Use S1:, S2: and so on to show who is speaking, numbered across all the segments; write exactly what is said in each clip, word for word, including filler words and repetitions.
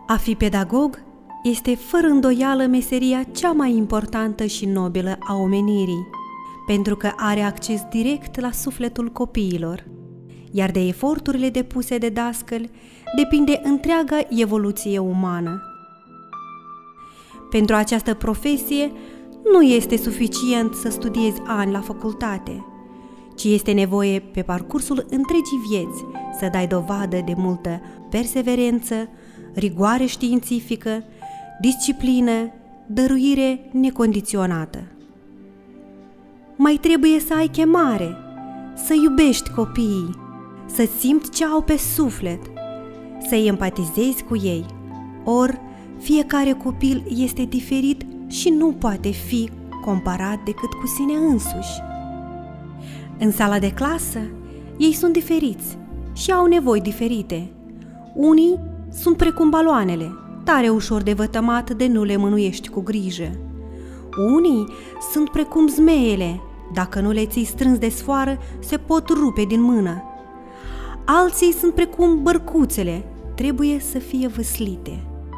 S1: A fi pedagog este fără îndoială meseria cea mai importantă și nobilă a omenirii, pentru că are acces direct la sufletul copiilor, iar de eforturile depuse de dascăl depinde întreaga evoluție umană. Pentru această profesie nu este suficient să studiezi ani la facultate, ci este nevoie pe parcursul întregii vieți să dai dovadă de multă perseverență, rigoare științifică, disciplină, dăruire necondiționată. Mai trebuie să ai chemare, să iubești copiii, să simți ce au pe suflet, să-i empatizezi cu ei, ori fiecare copil este diferit și nu poate fi comparat decât cu sine însuși. În sala de clasă, ei sunt diferiți și au nevoi diferite. Unii sunt precum baloanele, tare ușor de vătămat de nu le mânuiești cu grijă. Unii sunt precum zmeele, dacă nu le ții strâns de sfoară, se pot rupe din mână. Alții sunt precum bărcuțele, trebuie să fie vâslite.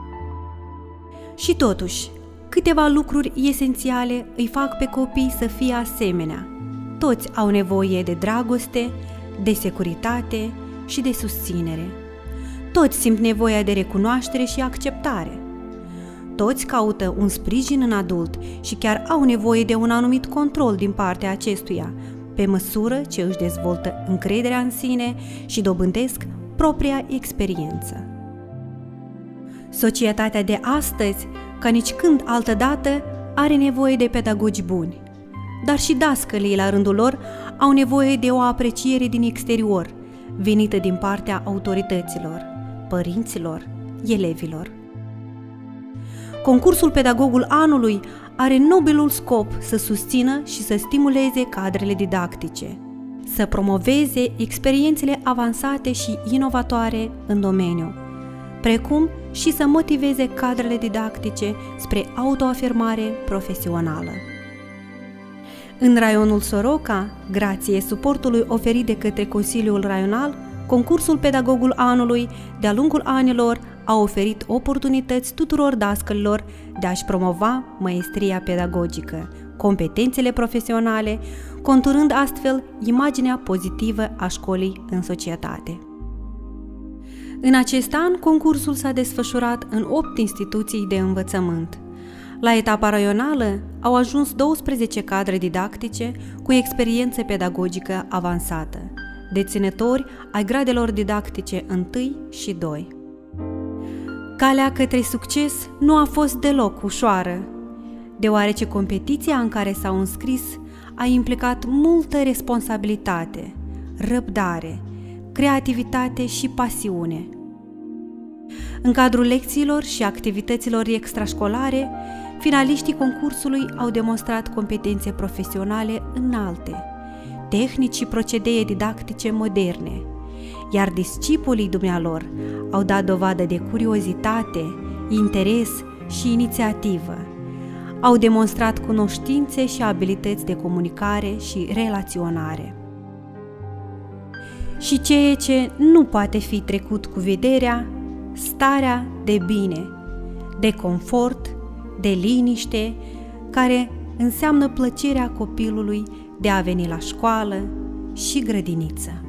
S1: Și totuși, câteva lucruri esențiale îi fac pe copii să fie asemenea. Toți au nevoie de dragoste, de securitate și de susținere. Toți simt nevoia de recunoaștere și acceptare. Toți caută un sprijin în adult și chiar au nevoie de un anumit control din partea acestuia, pe măsură ce își dezvoltă încrederea în sine și dobândesc propria experiență. Societatea de astăzi, ca nicicând altădată, are nevoie de pedagogi buni, dar și dascălii, la rândul lor, au nevoie de o apreciere din exterior, venită din partea autorităților, părinților, elevilor. Concursul Pedagogul Anului are nobilul scop să susțină și să stimuleze cadrele didactice, să promoveze experiențele avansate și inovatoare în domeniu, precum și să motiveze cadrele didactice spre autoafirmare profesională. În raionul Soroca, grație suportului oferit de către Consiliul Raional, concursul Pedagogul Anului, de-a lungul anilor, a oferit oportunități tuturor dascălilor de a-și promova maestria pedagogică, competențele profesionale, conturând astfel imaginea pozitivă a școlii în societate. În acest an, concursul s-a desfășurat în opt instituții de învățământ. La etapa raională au ajuns douăsprezece cadre didactice cu experiență pedagogică avansată, deținători ai gradelor didactice unu și doi. Calea către succes nu a fost deloc ușoară, deoarece competiția în care s-au înscris a implicat multă responsabilitate, răbdare, creativitate și pasiune. În cadrul lecțiilor și activităților extrașcolare, finaliștii concursului au demonstrat competențe profesionale înalte, tehnici și procedee didactice moderne, iar discipolii dumnealor au dat dovadă de curiozitate, interes și inițiativă. Au demonstrat cunoștințe și abilități de comunicare și relaționare. Și ceea ce nu poate fi trecut cu vederea, starea de bine, de confort, de liniște, care înseamnă plăcerea copilului de a veni la școală și grădiniță.